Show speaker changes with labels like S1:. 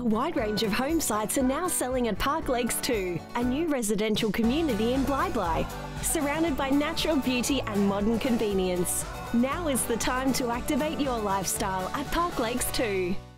S1: A wide range of home sites are now selling at Parklakes too, a new residential community in Bly, surrounded by natural beauty and modern convenience. Now is the time to activate your lifestyle at Parklakes too.